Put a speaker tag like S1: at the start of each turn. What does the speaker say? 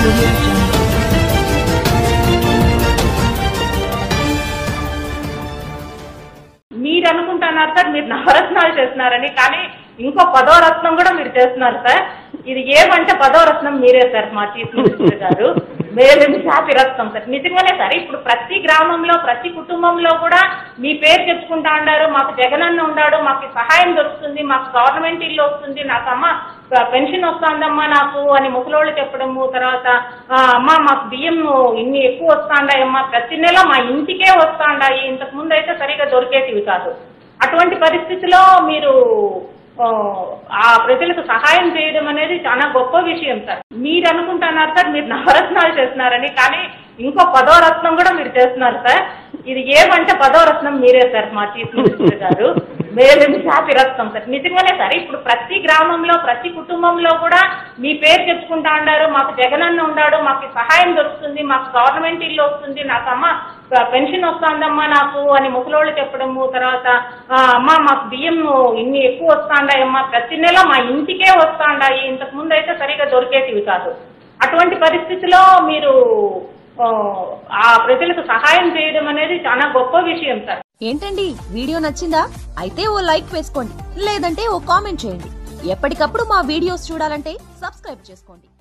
S1: audio jungle.
S2: మీరు అనుకుంటున్నారు sir మీరు నవరత్నాలు చేస్తున్నారని, కానీ ఇంకో 10వ రత్నం కూడా మీరు చేస్తున్నారు సార్. ఇది ఏమంటే 10వ రత్నం మీరే సార్, మా చీఫ్ మినిస్టర్ గారు. మేలేమి జాతి రత్నం సార్. నిజంగానే సార్, ఇప్పుడు ప్రతి గ్రామంలో ప్రతి కుటుంబంలో కూడా మీ పేరు చెప్పుకుంటా ఉండారు. మాకు జగనన్న ఉన్నాడు, మాకు సహాయం దొరుకుతుంది, మాకు గవర్నమెంట్ ఇల్లు వస్తుంది, నాకు అమ్మ పెన్షన్ వస్తుందమ్మా నాకు అని ముసలోళ్ళు చెప్పడము. తర్వాత అమ్మ మాకు బియ్యం ఇన్ని ఎక్కువ వస్తాండాయమ్మా, ప్రతి నెల మా ఇంటికే వస్తాండాయి, ఇంతకు ముందు అయితే సరిగా దొరికేటివి కాదు. అటువంటి పరిస్థితిలో మీరు ఆ ప్రజలకు సహాయం చేయడం అనేది చాలా గొప్ప విషయం సార్. మీరు అనుకుంటున్నారు సార్ మీరు నవరత్నాలు చేస్తున్నారని, కానీ ఇంకో 10వ రత్నం కూడా మీరు చేస్తున్నారు సార్. ఇది ఏమంటే 10వ రత్నం మీరే సార్, మా చీఫ్ మినిస్టర్ గారు. మేలేమి జాతి రత్నం సార్. నిజంగానే సార్, ఇప్పుడు ప్రతి గ్రామంలో ప్రతి కుటుంబంలో కూడా మీ పేరు చెప్పుకుంటా ఉండారు. మాకు జగనన్న ఉన్నాడు, మాకు సహాయం దొరుకుతుంది, మాకు గవర్నమెంట్ ఇల్లు వస్తుంది, నాకు అమ్మ పెన్షన్ వస్తుందమ్మా నాకు అని ముసలోళ్ళు చెప్పడము. తర్వాత అమ్మ మాకు బియ్యం ఇన్ని ఎక్కువ వస్తాండాయమ్మా, ప్రతి నెల మా ఇంటికే వస్తాండాయి, ఇంతకు ముందు అయితే సరిగా దొరికేటివి కాదు. అటువంటి పరిస్థితిలో మీరు ఆ ప్రజలకు సహాయం చేయడం అనేది చాలా గొప్ప విషయం సార్.
S3: ఏంటండి వీడియో నచ్చిందా? అయితే ఓ లైక్ వేసుకోండి, లేదంటే ఓ కామెంట్ చేయండి. ఎప్పటికప్పుడు మా వీడియోస్ చూడాలంటే సబ్స్క్రైబ్ చేసుకోండి.